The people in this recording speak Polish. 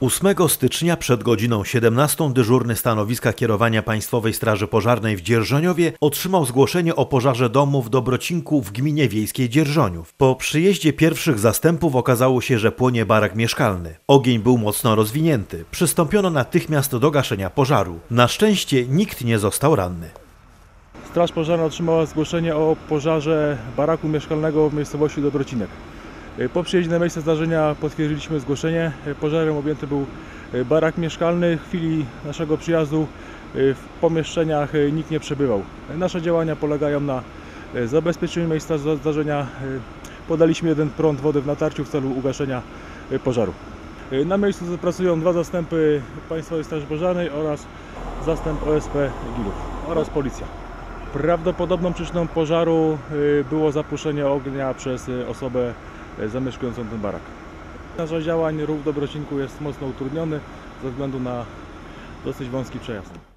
8 stycznia przed godziną 17 dyżurny stanowiska kierowania Państwowej Straży Pożarnej w Dzierżoniowie otrzymał zgłoszenie o pożarze domu w Dobrocinku w gminie wiejskiej Dzierżoniów. Po przyjeździe pierwszych zastępów okazało się, że płonie barak mieszkalny. Ogień był mocno rozwinięty. Przystąpiono natychmiast do gaszenia pożaru. Na szczęście nikt nie został ranny. Straż Pożarna otrzymała zgłoszenie o pożarze baraku mieszkalnego w miejscowości Dobrocinek. Po przyjeździe na miejsce zdarzenia potwierdziliśmy zgłoszenie. Pożarem objęty był barak mieszkalny. W chwili naszego przyjazdu w pomieszczeniach nikt nie przebywał. Nasze działania polegają na zabezpieczeniu miejsca zdarzenia. Podaliśmy jeden prąd wody w natarciu w celu ugaszenia pożaru. Na miejscu pracują 2 zastępy Państwowej Straży Pożarnej oraz zastęp OSP Gilów oraz policja. Prawdopodobną przyczyną pożaru było zapuszczenie ognia przez osobę zamieszkującą ten barak. Nasz działań ruch w Dobrocinku jest mocno utrudniony ze względu na dosyć wąski przejazd.